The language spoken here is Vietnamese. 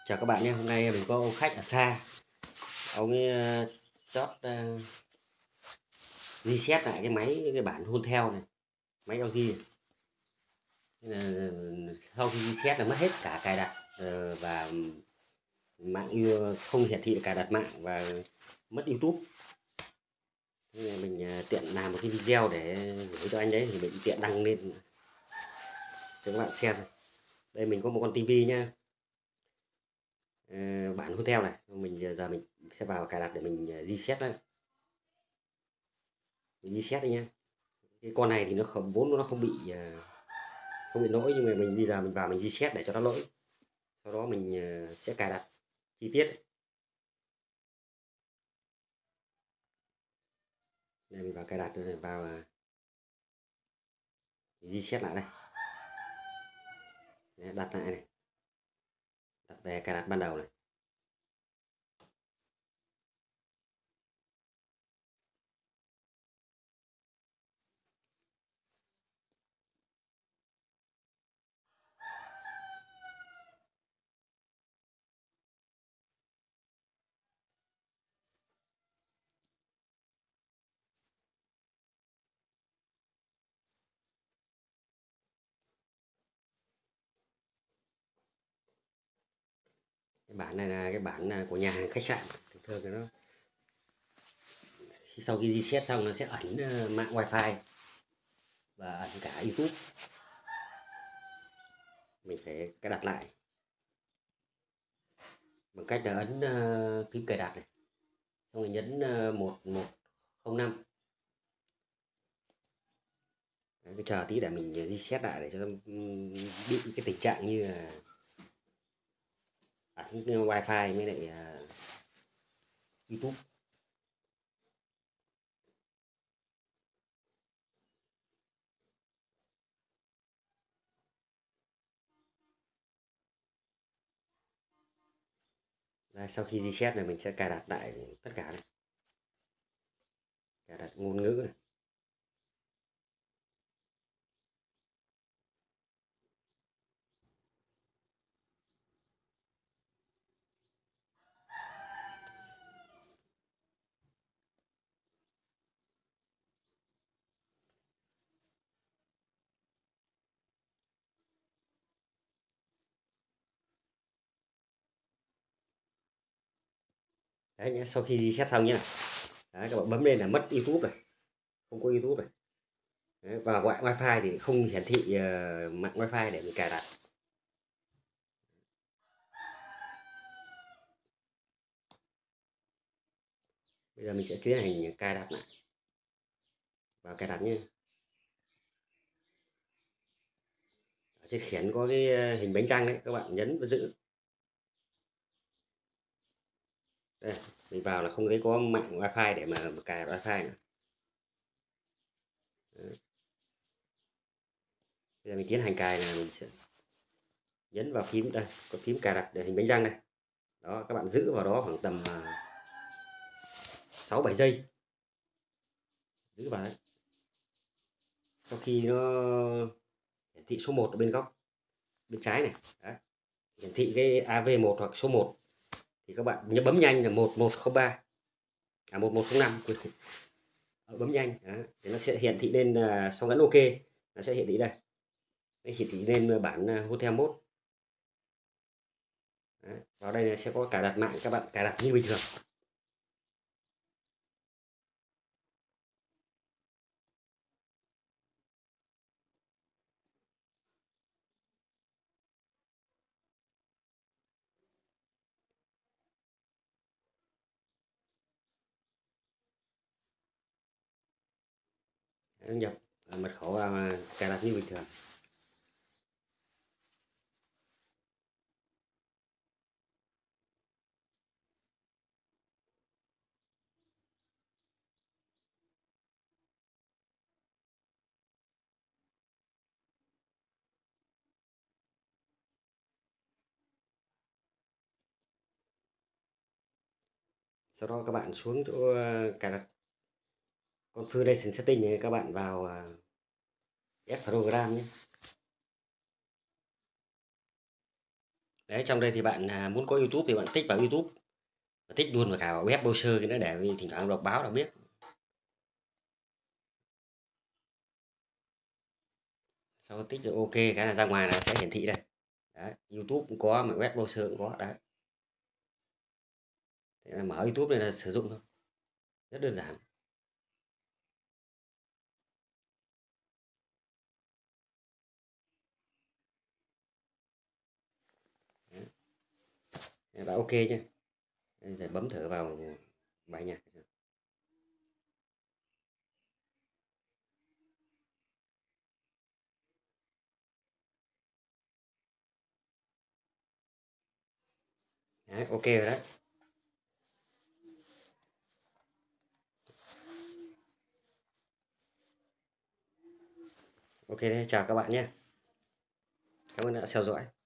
Chào các bạn nhé, hôm nay mình có ông khách ở xa. Ông ấy chót reset lại cái máy, cái bản Hontel này, máy LG này. Sau khi reset là mất hết cả cài đặt và mạng yêu không hiển thị được cài đặt mạng và mất YouTube. Thế nên mình tiện làm một cái video để gửi cho anh đấy, thì mình tiện đăng lên cho các bạn xem. Đây mình có một con tivi nhá, bản Hontel này. Giờ mình sẽ vào cài đặt để mình reset đấy. Mình reset đây nhá. Cái con này thì nó không, vốn nó không bị lỗi, nhưng mà mình bây giờ mình vào mình reset để cho nó lỗi. Sau đó mình sẽ cài đặt chi tiết. Đây mình vào cài đặt rồi, vào reset lại đây. Đấy, đặt lại này, đặt về cài đặt ban đầu này. Cái bản này là cái bản của nhà hàng khách sạn, thường thường là nó sau khi reset xong nó sẽ ẩn mạng wifi và ẩn cả YouTube. Mình phải cài đặt lại bằng cách là ấn phím cài đặt này, xong rồi nhấn 1105. Đấy, cái chờ tí để mình reset lại để cho nó bị cái tình trạng như là ẩn cái wifi với lại YouTube. Đây, sau khi reset này mình sẽ cài đặt lại tất cả này, cài đặt ngôn ngữ này. Đấy nhé, sau khi reset xong nhé, đấy, các bạn bấm lên là mất YouTube này, không có YouTube này. Đấy, và gọi wifi thì không hiển thị mạng wifi để mình cài đặt. Bây giờ mình sẽ tiến hành cài đặt lại, vào cài đặt nhé. Ở trên khiển có cái hình bánh răng đấy, các bạn nhấn và giữ. Đây, mình vào là không thấy có mạng wifi để mà cài wifi nữa. Đấy. Bây giờ mình tiến hành cài là mình sẽ nhấn vào phím, đây có phím cài đặt để hình bánh răng này. Đó, các bạn giữ vào đó khoảng tầm 6-7 giây, giữ vào đấy. Sau khi nó hiển thị số 1 ở bên góc bên trái này, đấy, hiển thị cái AV1 hoặc số 1 thì các bạn nhớ bấm nhanh là 1103 1105, bấm nhanh đấy, thì nó sẽ hiển thị lên sau gắn OK, nó sẽ hiển thị đây, nó hiển thị lên bản Hotel Mode. Đấy, vào đây sẽ có cài đặt mạng, các bạn cài đặt như bình thường. Đấy, nhập mật khẩu vào, cài đặt như bình thường. Sau đó các bạn xuống chỗ cài đặt configuration setting này, các bạn vào add program nhé. Đấy, trong đây thì bạn muốn có YouTube thì bạn tích vào YouTube và tích luôn vào cả vào web browser cái nữa để vì thỉnh thoảng đọc báo là biết. Sau tích được ok cái là ra ngoài là sẽ hiển thị đây. Đấy, YouTube cũng có mà web browser cũng có đấy. Thế là mở YouTube này là sử dụng thôi, rất đơn giản. Đấy, và ok nhé. Rồi bấm thử vào bài nhạc. Đấy, ok rồi đấy. Ok đấy, chào các bạn nhé. Cảm ơn đã theo dõi.